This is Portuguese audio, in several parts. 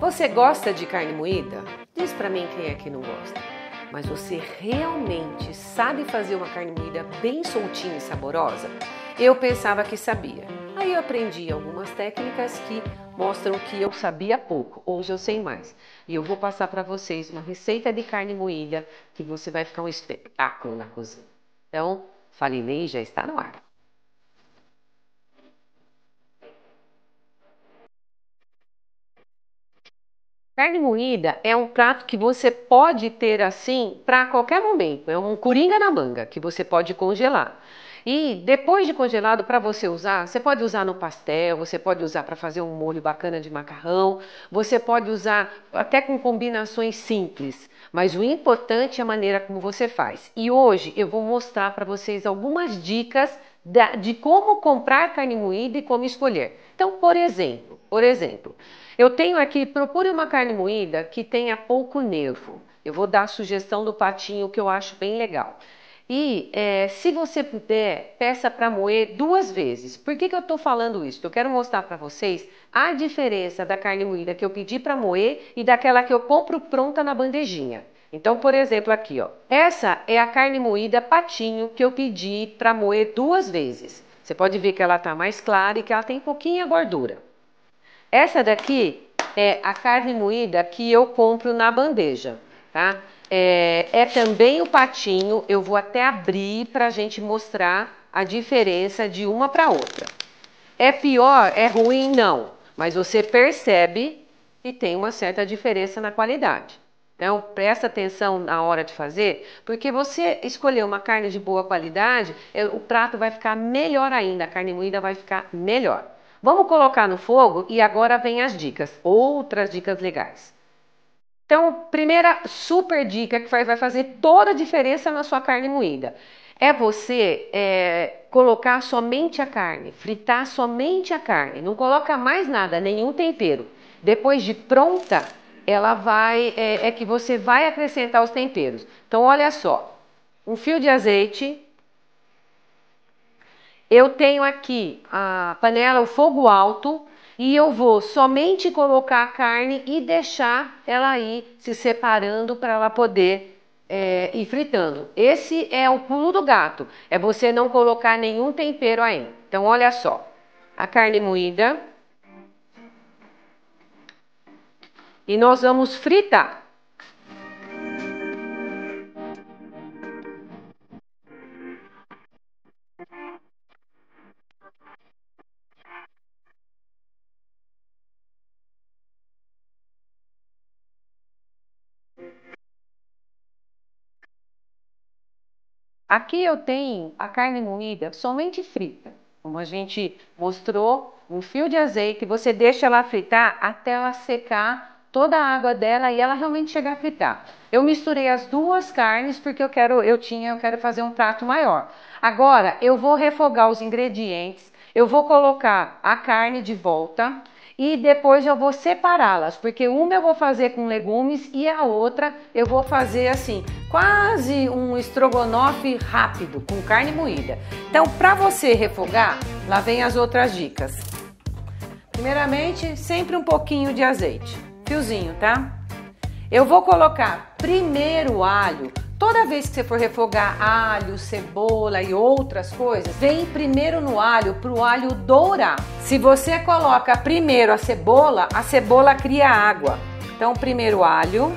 Você gosta de carne moída? Diz pra mim quem é que não gosta. Mas você realmente sabe fazer uma carne moída bem soltinha e saborosa? Eu pensava que sabia. Aí eu aprendi algumas técnicas que mostram que eu sabia pouco. Hoje eu sei mais. E eu vou passar para vocês uma receita de carne moída que você vai ficar um espetáculo na cozinha. Então, Falinei já está no ar. Carne moída é um prato que você pode ter assim para qualquer momento. É um coringa na manga que você pode congelar. E depois de congelado, para você usar, você pode usar no pastel, você pode usar para fazer um molho bacana de macarrão, você pode usar até com combinações simples. Mas o importante é a maneira como você faz. E hoje eu vou mostrar para vocês algumas dicas de como comprar carne moída e como escolher. Então, por exemplo, eu tenho aqui, procure uma carne moída que tenha pouco nervo. Eu vou dar a sugestão do patinho que eu acho bem legal. E se você puder, peça para moer 2 vezes. Por que eu estou falando isso? Eu quero mostrar para vocês a diferença da carne moída que eu pedi para moer e daquela que eu compro pronta na bandejinha. Então, por exemplo, aqui, ó. Essa é a carne moída patinho que eu pedi para moer 2 vezes. Você pode ver que ela está mais clara e que ela tem pouquinha gordura. Essa daqui é a carne moída que eu compro na bandeja, tá? É também o patinho, eu vou até abrir para a gente mostrar a diferença de uma para outra. É pior, é ruim? Não, mas você percebe que tem uma certa diferença na qualidade. Então, presta atenção na hora de fazer, porque você escolher uma carne de boa qualidade, o prato vai ficar melhor ainda, a carne moída vai ficar melhor. Vamos colocar no fogo e agora vem as dicas, outras dicas legais. Então, primeira super dica que vai fazer toda a diferença na sua carne moída é você colocar somente a carne, fritar somente a carne, não coloca mais nada, nenhum tempero. Depois de pronta, ela vai, que você vai acrescentar os temperos. Então, olha só, um fio de azeite. Eu tenho aqui a panela, o fogo alto, e eu vou somente colocar a carne e deixar ela aí se separando para ela poder ir fritando. Esse é o pulo do gato, é você não colocar nenhum tempero ainda. Então, olha só, a carne moída e nós vamos fritar. Aqui eu tenho a carne moída somente frita, como a gente mostrou, um fio de azeite, você deixa ela fritar até ela secar toda a água dela e ela realmente chegar a fritar. Eu misturei as duas carnes porque eu quero fazer um prato maior. Agora eu vou refogar os ingredientes, eu vou colocar a carne de volta e depois eu vou separá-las, porque uma eu vou fazer com legumes e a outra eu vou fazer assim, quase um estrogonofe rápido, com carne moída. Então, para você refogar, lá vem as outras dicas. Primeiramente, sempre um pouquinho de azeite, fiozinho, tá? Eu vou colocar primeiro o alho. Toda vez que você for refogar alho, cebola e outras coisas, vem primeiro no alho para o alho dourar. Se você coloca primeiro a cebola cria água. Então, primeiro o alho,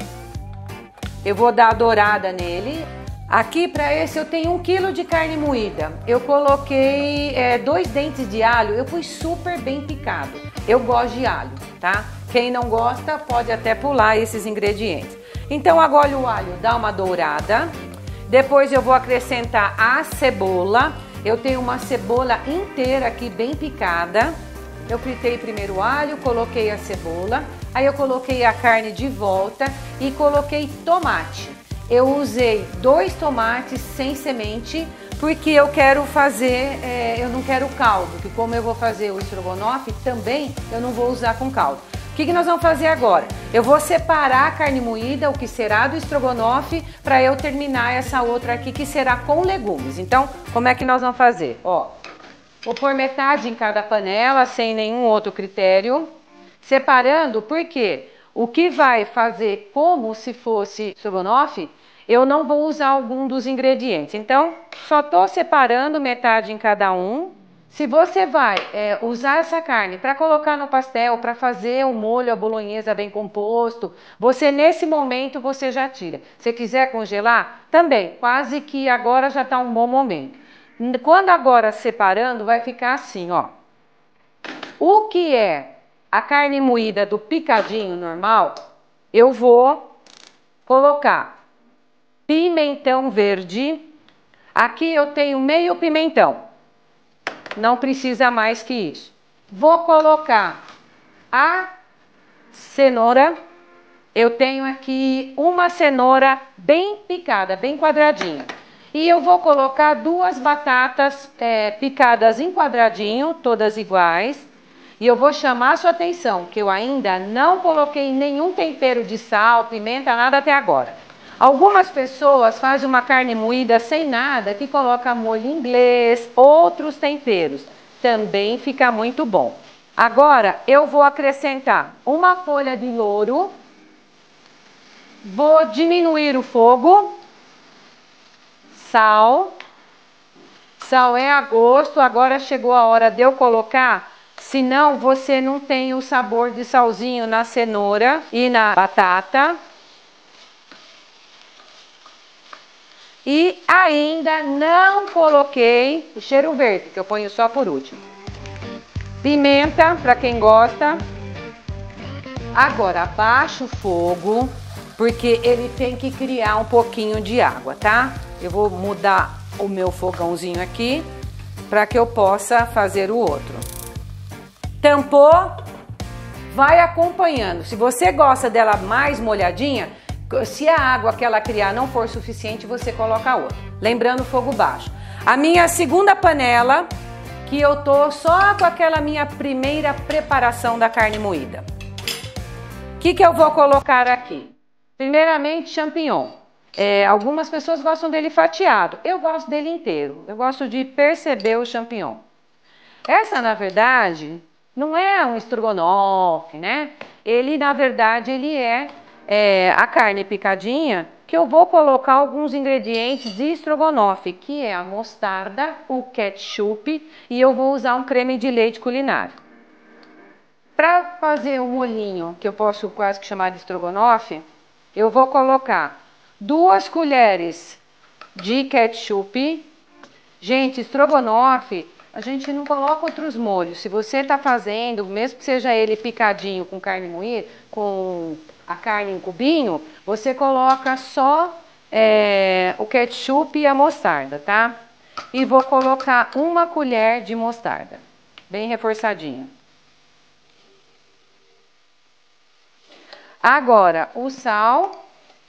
eu vou dar a dourada nele. Aqui para esse eu tenho 1 kg de carne moída. Eu coloquei 2 dentes de alho, eu fui super bem picado. Eu gosto de alho, tá? Quem não gosta pode até pular esses ingredientes. Então agora o alho dá uma dourada. Depois eu vou acrescentar a cebola. Eu tenho uma cebola inteira aqui bem picada. Eu fritei primeiro o alho, coloquei a cebola. Aí eu coloquei a carne de volta e coloquei tomate. Eu usei 2 tomates sem semente, porque eu quero fazer, eu não quero caldo, que como eu vou fazer o estrogonofe também, eu não vou usar com caldo. O que nós vamos fazer agora? Eu vou separar a carne moída, o que será do estrogonofe, para eu terminar essa outra aqui, que será com legumes. Então, como é que nós vamos fazer? Ó, vou pôr metade em cada panela, sem nenhum outro critério, separando, por quê? o que vai fazer como se fosse estrogonofe, eu não vou usar algum dos ingredientes. Então, só estou separando metade em cada um. Se você vai usar essa carne para colocar no pastel, para fazer o molho, a bolonhesa bem composto, você nesse momento você já tira. Se quiser congelar, também, quase que agora já está um bom momento. Quando agora separando, vai ficar assim, ó. O que é a carne moída do picadinho normal, eu vou colocar pimentão verde. Aqui eu tenho meio pimentão. Não precisa mais que isso. Vou colocar a cenoura. Eu tenho aqui uma cenoura bem picada, bem quadradinha. E eu vou colocar 2 batatas picadas em quadradinho, todas iguais. E eu vou chamar a sua atenção, que eu ainda não coloquei nenhum tempero de sal, pimenta, nada até agora. Algumas pessoas fazem uma carne moída sem nada, que coloca molho inglês, outros temperos. Também fica muito bom. Agora eu vou acrescentar uma folha de louro. Vou diminuir o fogo. Sal. Sal é a gosto. Agora chegou a hora de eu colocar, senão você não tem o sabor de salzinho na cenoura e na batata. E ainda não coloquei o cheiro verde, que eu ponho só por último. Pimenta, para quem gosta. Agora abaixa o fogo, porque ele tem que criar um pouquinho de água, tá? Eu vou mudar o meu fogãozinho aqui, para que eu possa fazer o outro. Tampou, vai acompanhando. Se você gosta dela mais molhadinha, se a água que ela criar não for suficiente, você coloca outra. Lembrando, fogo baixo. A minha segunda panela, que eu tô só com aquela minha primeira preparação da carne moída. O que eu vou colocar aqui? Primeiramente, champignon. Algumas pessoas gostam dele fatiado. Eu gosto dele inteiro. Eu gosto de perceber o champignon. Essa, na verdade, não é um estrogonofe, né? Ele, na verdade, ele é a carne picadinha, que eu vou colocar alguns ingredientes de estrogonofe, que é a mostarda, o ketchup, e eu vou usar um creme de leite culinário. Para fazer o molhinho, que eu posso quase que chamar de estrogonofe, eu vou colocar 2 colheres de ketchup. Gente, estrogonofe, a gente não coloca outros molhos. Se você está fazendo, mesmo que seja ele picadinho com carne moída, com a carne em cubinho, você coloca só o ketchup e a mostarda, tá? E vou colocar 1 colher de mostarda, bem reforçadinha. Agora, o sal.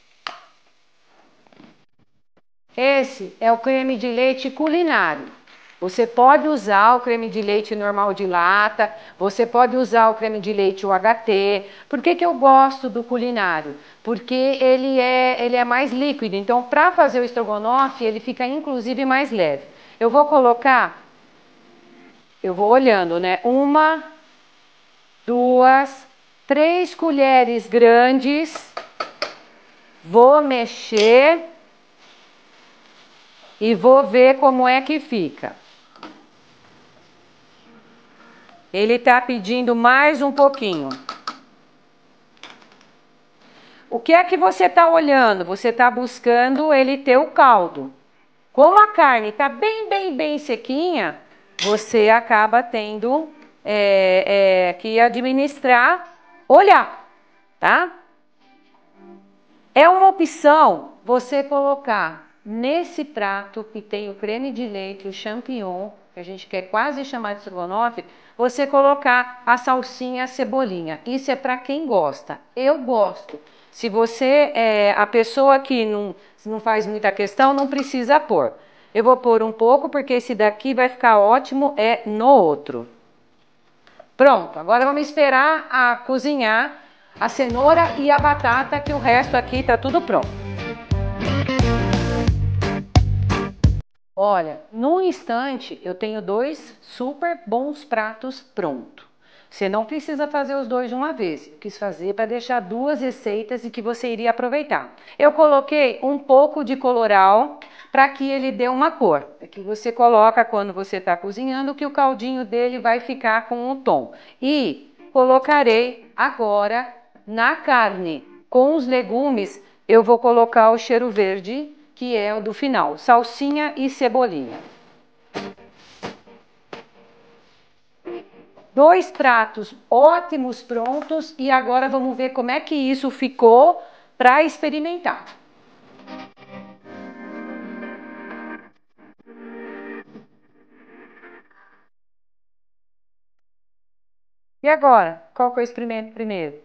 Esse é o creme de leite culinário. Você pode usar o creme de leite normal de lata, você pode usar o creme de leite UHT. Por que eu gosto do culinário? Porque ele é mais líquido, então para fazer o estrogonofe ele fica inclusive mais leve. Eu vou colocar, eu vou olhando, né? 1, 2, 3 colheres grandes. Vou mexer e vou ver como é que fica. Ele está pedindo mais um pouquinho. O que é que você está olhando? Você está buscando ele ter o caldo. Como a carne está bem sequinha, você acaba tendo que administrar, olhar, tá? É uma opção você colocar nesse prato que tem o creme de leite, o champignon, que a gente quer quase chamar de estrogonofe, você colocar a salsinha e a cebolinha. Isso é para quem gosta. Eu gosto. Se você é a pessoa que não faz muita questão, não precisa pôr. Eu vou pôr um pouco, porque esse daqui vai ficar ótimo no outro. Pronto, agora vamos esperar a cozinhar a cenoura e a batata, que o resto aqui tá tudo pronto. Olha, num instante eu tenho 2 super bons pratos prontos. Você não precisa fazer os dois de uma vez. Eu quis fazer para deixar duas receitas e que você iria aproveitar. Eu coloquei um pouco de coloral para que ele dê uma cor. É que você coloca quando você está cozinhando, que o caldinho dele vai ficar com um tom. E colocarei agora na carne. Com os legumes, eu vou colocar o cheiro verde, que é o do final. Salsinha e cebolinha. Dois pratos ótimos prontos e agora vamos ver como é que isso ficou para experimentar. E agora, qual que eu experimento primeiro?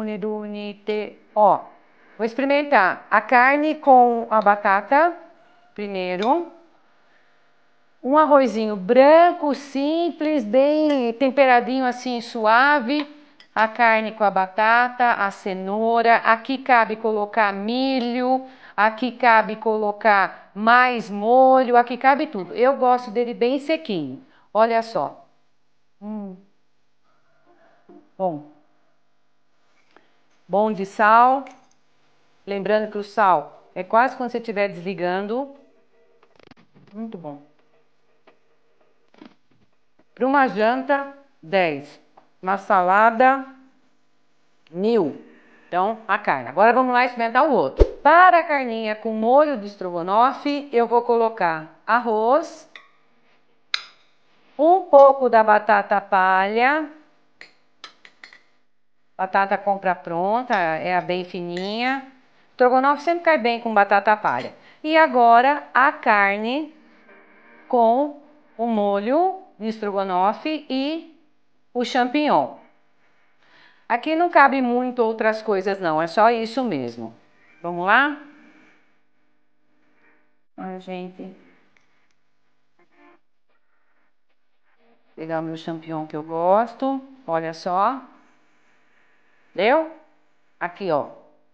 Ó, vou experimentar a carne com a batata primeiro. Um arrozinho branco, simples, bem temperadinho assim, suave. A carne com a batata, a cenoura. Aqui cabe colocar milho, aqui cabe colocar mais molho, aqui cabe tudo. Eu gosto dele bem sequinho. Olha só. Bom. Bom de sal. Lembrando que o sal é quase quando você estiver desligando. Muito bom. Para uma janta, 10. Uma salada, 1000. Então, a carne. Agora vamos lá experimentar o outro. Para a carninha com molho de estrogonofe, eu vou colocar arroz, um pouco da batata palha. Batata compra pronta, é a bem fininha. Estrogonofe sempre cai bem com batata palha. E agora a carne com o molho de estrogonofe e o champignon. Aqui não cabe muito outras coisas não, é só isso mesmo. Vamos lá? Olha, gente. Pegar o meu champignon que eu gosto. Olha só. Deu? Aqui, ó.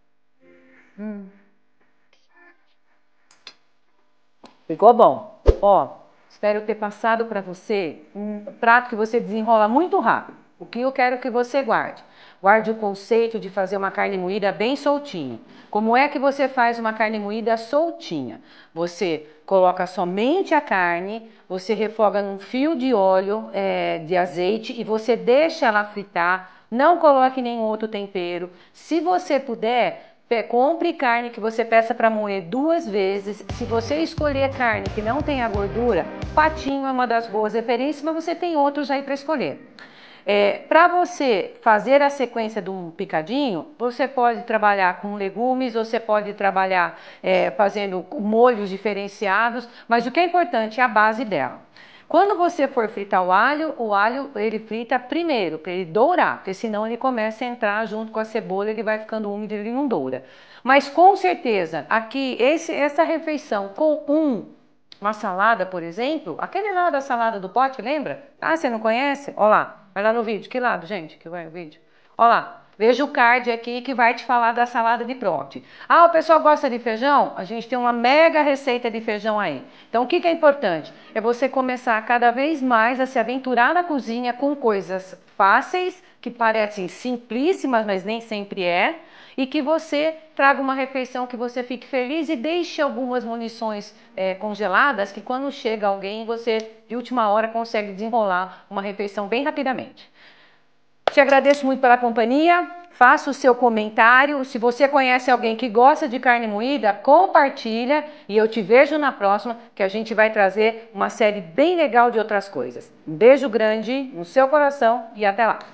Ficou bom. Ó, espero ter passado para você um prato que você desenrola muito rápido. O que eu quero que você guarde? Guarde o conceito de fazer uma carne moída bem soltinha. Como é que você faz uma carne moída soltinha? Você coloca somente a carne, você refoga num fio de óleo, de azeite e você deixa ela fritar. Não coloque nenhum outro tempero. Se você puder, compre carne que você peça para moer 2 vezes. Se você escolher carne que não tenha gordura, patinho é uma das boas referências, mas você tem outros aí para escolher. Para você fazer a sequência do picadinho, você pode trabalhar com legumes, você pode trabalhar fazendo molhos diferenciados, mas o que é importante é a base dela. Quando você for fritar o alho ele frita primeiro, para ele dourar, porque senão ele começa a entrar junto com a cebola, ele vai ficando úmido e ele não doura. Mas com certeza, aqui, essa refeição com uma salada, por exemplo, aquele lá da salada do pote, lembra? Ah, você não conhece? Olha lá, vai lá no vídeo. Que lado, gente, que vai o vídeo? Olha lá. Veja o card aqui que vai te falar da salada de prote. Ah, o pessoal gosta de feijão? A gente tem uma mega receita de feijão aí. Então, o que é importante? É você começar cada vez mais a se aventurar na cozinha com coisas fáceis, que parecem simplíssimas, mas nem sempre é, e que você traga uma refeição que você fique feliz e deixe algumas munições congeladas, que quando chega alguém, você de última hora consegue desenrolar uma refeição bem rapidamente. Te agradeço muito pela companhia, faça o seu comentário. Se você conhece alguém que gosta de carne moída, compartilha e eu te vejo na próxima, que a gente vai trazer uma série bem legal de outras coisas. Um beijo grande no seu coração e até lá!